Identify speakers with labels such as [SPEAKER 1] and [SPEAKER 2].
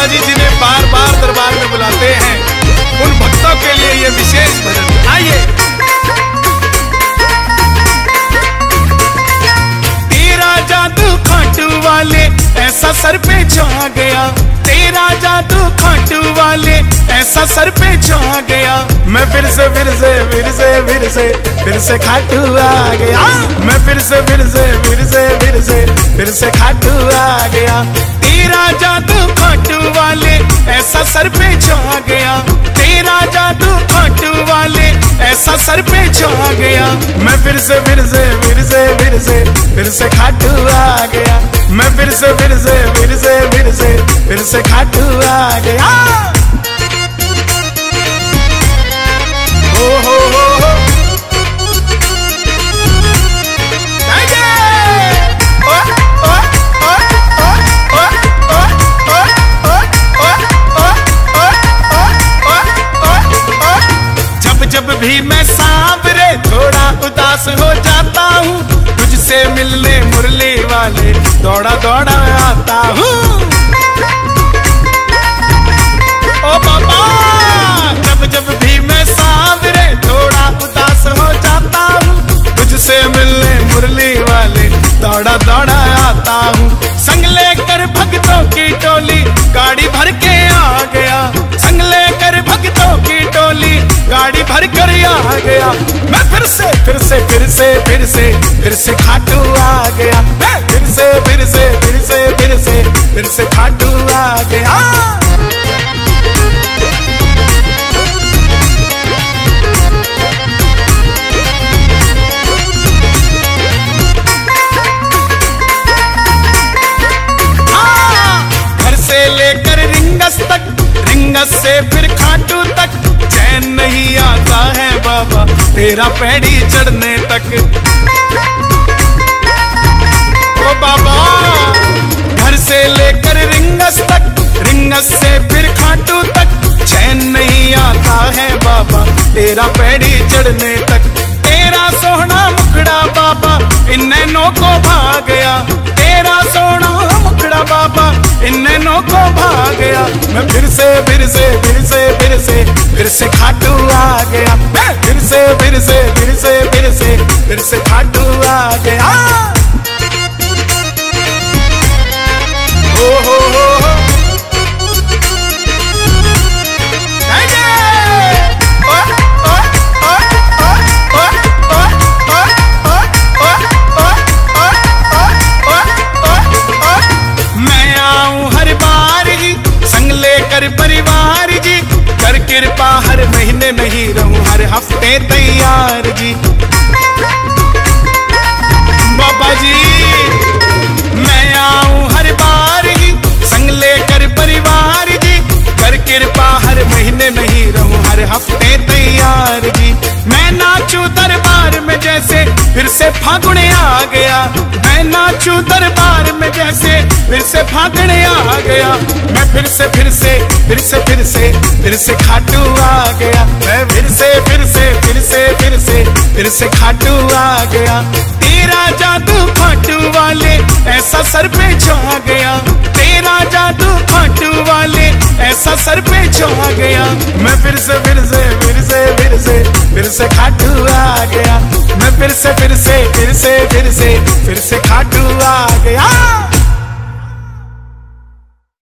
[SPEAKER 1] बाबा जी जिन्हें बार बार दरबार में बुलाते हैं, उन भक्तों के लिए ये विशेष भजन। आइए। तेरा जादू खाटू वाले ऐसा सर पे छा गया, तेरा जादू खाटू वाले ऐसा सर पे छा गया। मैं फिर से खाटू आ गया। मैं फिर से खाटू आ गया। तेरा जादू खाटू वाले ऐसा सर पे छा गया, तेरा जादू खाटू वाले ऐसा सर पे छा गया। मैं फिर से खाटू आ गया। मैं फिर से खाटू आ गया। हो जब भी मैं सांवरे थोड़ा उदास हो जाता हूँ, तुझसे मिलने मुरली वाले दौड़ा दौड़ा आता हूँ। ओ बाबा, जब भी मैं सांवरे थोड़ा उदास हो जाता हूँ, तुझसे मिलने मुरली वाले दौड़ा दौड़ा आता हूँ। संग लेकर भक्तों की टोली गाड़ी भर के आ गया, संग लेकर भक्तों की टोली गाड़ी भर कर आ गया। मैं फिर से खाटू आ गया। मैं फिर से खाटू आ गया। घर से लेकर रिंगस तक, रिंगस से फिर खाटू तक, चैन नहीं आता है बाबा तेरा पैड़ी चढ़ने तक। ओ बाबा, घर से लेकर रिंगस तक, रिंगस से फिर खाटू तक, चैन नहीं आता है बाबा तेरा पैड़ी चढ़ने तक। तेरा सोहना मुखड़ा बाबा इन नैनों को भा गया, तेरा सोहना मुखड़ा बाबा इन नैनों को भा गया। मैं फिर से खाटू आ गया। मैं फिर से खाटू आ गया। हो मैं आऊं हर बार ही संग लेकर परिवार जी, कर कृपा हर महीने नहीं रहूं हर हफ्ते तैयार जी। बाबा जी, मैं आऊं हर बार ही संग लेकर परिवार जी, कर कृपा हर महीने नहीं रहूं हर हफ्ते तैयार जी। मैं नाचूं दरबार में जैसे फिर से फागुन आ गया, मैं नाचूं दरबार में जैसे फिर से फागुन आ गया। मैं फिर से खाटू आ गया। मैं फिर से खाटू आ गया। तेरा जादू खाटू वाले ऐसा सर पे छा गया, तेरा जादू खाटू वाले ऐसा सर पे छा गया। मैं फिर से खाटू आ गया। मैं फिर से खाटू